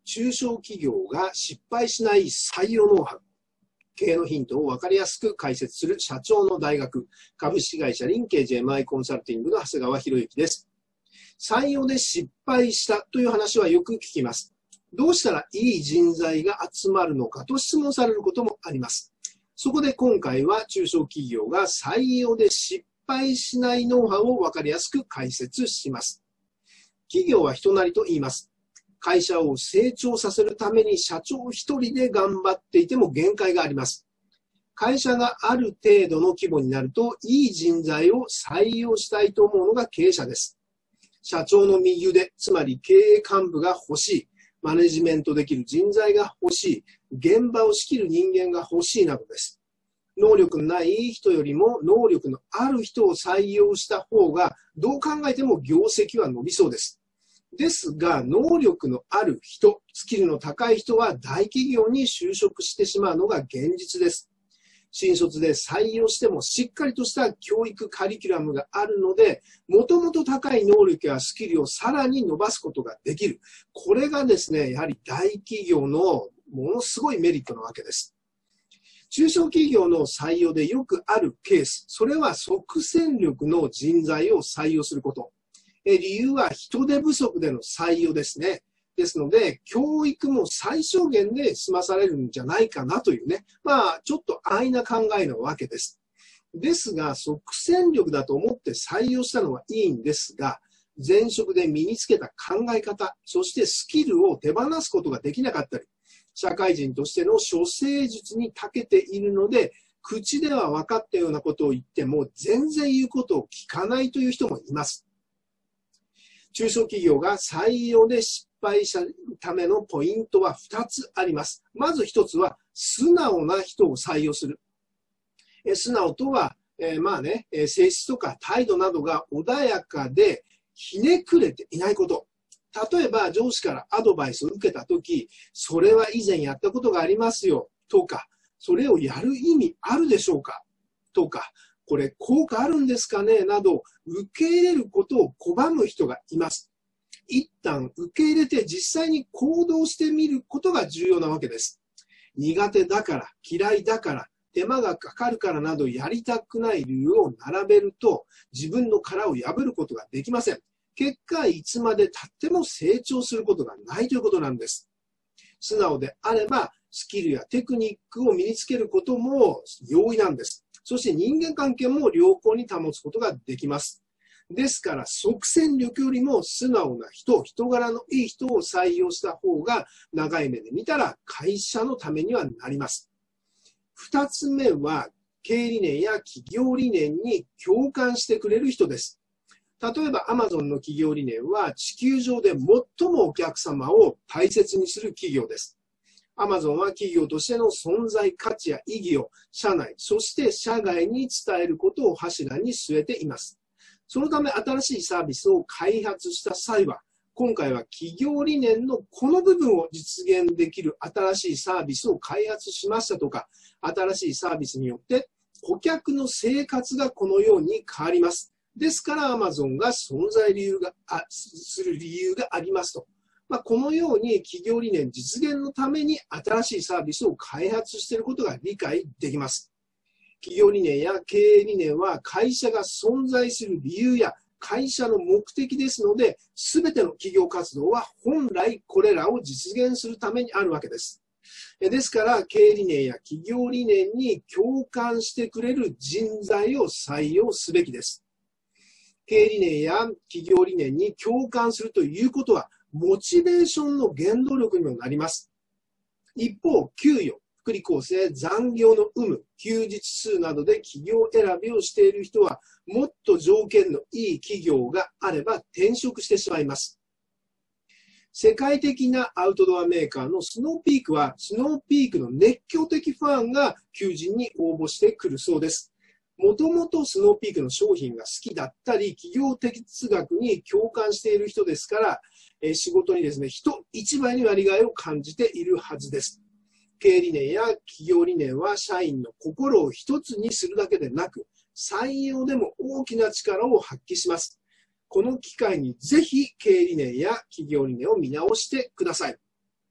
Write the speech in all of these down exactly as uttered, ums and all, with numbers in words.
中小企業が失敗しない採用ノウハウ、経営のヒントを分かりやすく解説する社長の大学、株式会社リンケージ エムアイ コンサルティングの長谷川博之です。採用で失敗したという話はよく聞きます。どうしたらいい人材が集まるのかと質問されることもあります。そこで今回は中小企業が採用で失敗しないノウハウを分かりやすく解説します。企業は人なりと言います。会社を成長させるために社長一人で頑張っていても限界があります。会社がある程度の規模になると、いい人材を採用したいと思うのが経営者です。社長の右腕、つまり経営幹部が欲しい、マネジメントできる人材が欲しい、現場を仕切る人間が欲しいなどです。能力のない人よりも能力のある人を採用した方が、どう考えても業績は伸びそうです。ですが、能力のある人、スキルの高い人は大企業に就職してしまうのが現実です。新卒で採用してもしっかりとした教育カリキュラムがあるので、もともと高い能力やスキルをさらに伸ばすことができる。これがですね、やはり大企業のものすごいメリットなわけです。中小企業の採用でよくあるケース、それは即戦力の人材を採用すること。え理由は人手不足での採用ですね。ですので、教育も最小限で済まされるんじゃないかなというね、まあ、ちょっと安易な考えなわけです。ですが、即戦力だと思って採用したのはいいんですが、前職で身につけた考え方、そしてスキルを手放すことができなかったり、社会人としての処世術に長けているので、口では分かったようなことを言っても、全然言うことを聞かないという人もいます。中小企業が採用で失敗したためのポイントはふたつあります。まずひとつは、素直な人を採用する。え素直とは、えー、まあね、性質とか態度などが穏やかで、ひねくれていないこと。例えば、上司からアドバイスを受けたとき、それは以前やったことがありますよ、とか、それをやる意味あるでしょうか、とか、これ効果あるんですかねなど、受け入れることを拒む人がいます。一旦受け入れて実際に行動してみることが重要なわけです。苦手だから、嫌いだから、手間がかかるからなどやりたくない理由を並べると、自分の殻を破ることができません。結果、いつまで経っても成長することがないということなんです。素直であれば、スキルやテクニックを身につけることも容易なんです。そして人間関係も良好に保つことができます。ですから、即戦力よりも素直な人、人柄のいい人を採用した方が、長い目で見たら会社のためにはなります。二つ目は、経営理念や企業理念に共感してくれる人です。例えば、アマゾンの企業理念は、地球上で最もお客様を大切にする企業です。アマゾンは企業としての存在価値や意義を社内、そして社外に伝えることを柱に据えています。そのため新しいサービスを開発した際は、今回は企業理念のこの部分を実現できる新しいサービスを開発しましたとか、新しいサービスによって顧客の生活がこのように変わります。ですから Amazon が存在理由があする理由がありますと。まあ、このように企業理念実現のために新しいサービスを開発していることが理解できます。企業理念や経営理念は会社が存在する理由や会社の目的ですので、すべての企業活動は本来これらを実現するためにあるわけです。ですから、経営理念や企業理念に共感してくれる人材を採用すべきです。経営理念や企業理念に共感するということは、モチベーションの原動力にもなります。一方、給与、福利厚生、残業の有無、休日数などで企業選びをしている人は、もっと条件のいい企業があれば転職してしまいます。世界的なアウトドアメーカーのスノーピークは、スノーピークの熱狂的ファンが求人に応募してくるそうです。もともとスノーピークの商品が好きだったり、企業哲学に共感している人ですから、え仕事にですね、人一倍に割りがいを感じているはずです。経営理念や企業理念は社員の心を一つにするだけでなく、採用でも大きな力を発揮します。この機会にぜひ経営理念や企業理念を見直してください。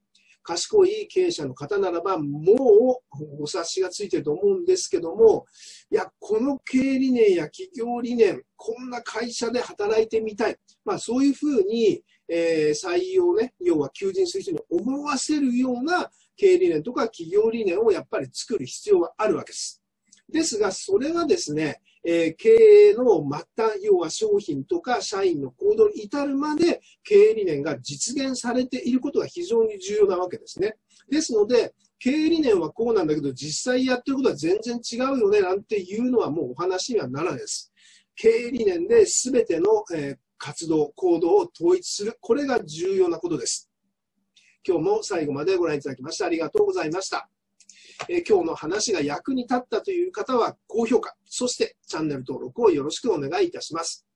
賢い経営者の方ならば、もうお察しがついていると思うんですけども、いや、この経営理念や企業理念、こんな会社で働いてみたい。まあ、そういうふうに、えー、採用ね、要は求人する人に思わせるような経営理念とか企業理念をやっぱり作る必要はあるわけです。ですが、それはですね、えー、経営の末端、要は商品とか社員の行動に至るまで経営理念が実現されていることが非常に重要なわけですね。ですので、経営理念はこうなんだけど、実際やってることは全然違うよね、なんていうのはもうお話にはならないです。経営理念で全ての、えー、活動、行動を統一する。これが重要なことです。今日も最後までご覧いただきましてありがとうございました。えー、今日の話が役に立ったという方は高評価、そしてチャンネル登録をよろしくお願いいたします。